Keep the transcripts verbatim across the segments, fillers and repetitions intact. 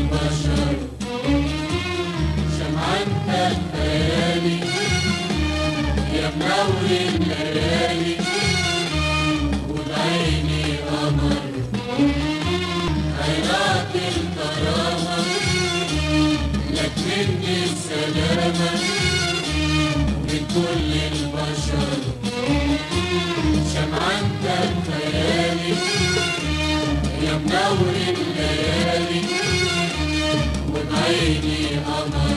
البشر، شمعة انت بخيالي يا منور الليالي، وبعيني قمر خيرات الكرامة، لك مني السلامة من كل البشر، شمعة انت بخيالي يا منور الليالي، وبعيني قمر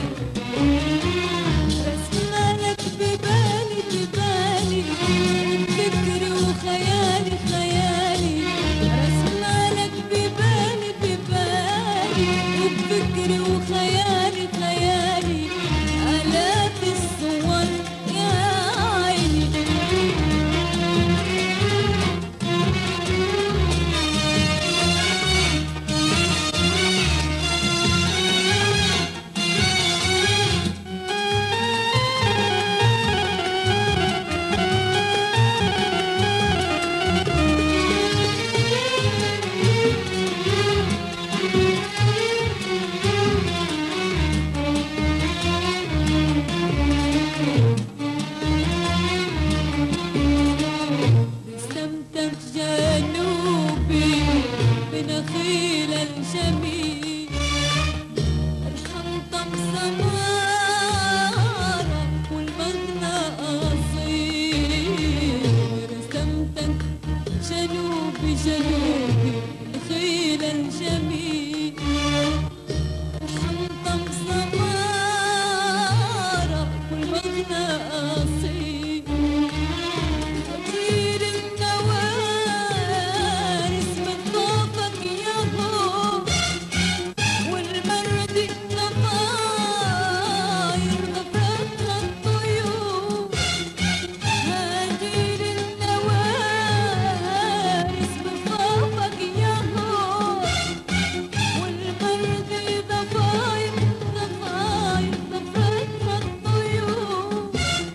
رسمالك ببالي ببالي فكري وخيالي خيالي، رسمالك ببالي ببالي وبفكري وخيالي خيالي، آلاف الصور يا عيني. رسمتك جنوبي بنخيل الجميل، الحنطة مسمارة والمغنى أصيل، رسمتك جنوبي جنوبي بنخيل الجميل، الحنطة مسمارة والمغنى أصيل، طير النوارس من طوفك ياهو، والمرد الضفاير ضفتها الطيور، هدير النوارس من طوفك ياهو، والمرد ضفاير ضفاير ضفتها الطيور،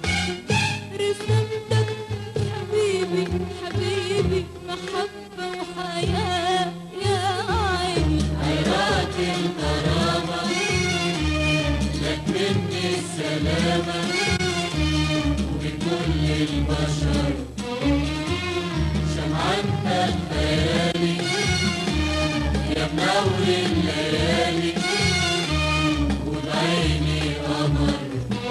رسمتك حبيبي حبيبي محبة وحياة يا عيني. خيرات الكرامة، لك مني السلامة من كل البشر، شمعة انت بخيالي يا منور الليالي، وبعيني قمر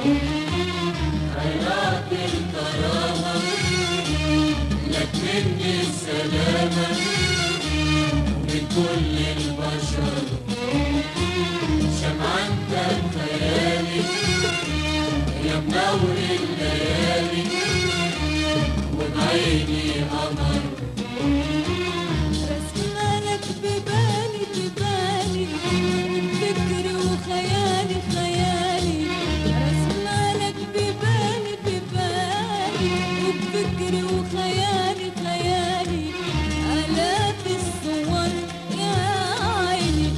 خيرات الكرامة، لك مني السلامة من كل البشر، شمعة انت بخيالي يا منور الليالي، وبعيني قمر رسمالك ببالي ببالي فكري وخيالي خيالي، رسمالك ببالي ببالي وبفكري وخيالي خيالي، آلاف الصور يا عيني.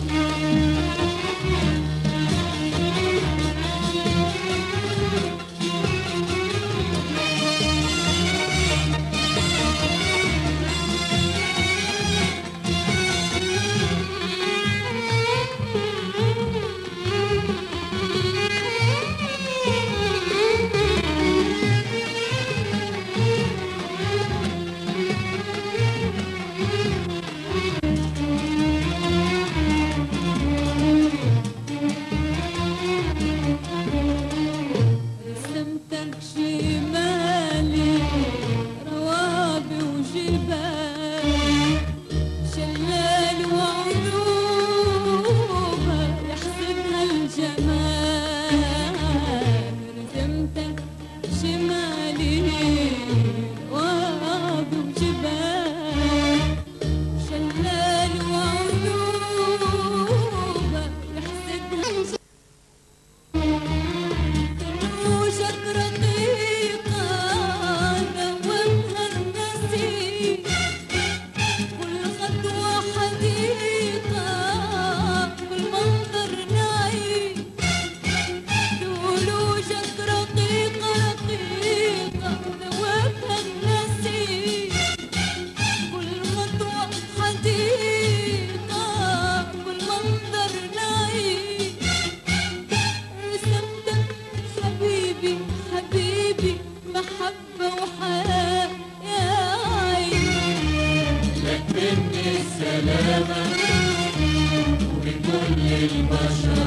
وحبة وحياة يا عين. لك مني السلامة ومن كل البشر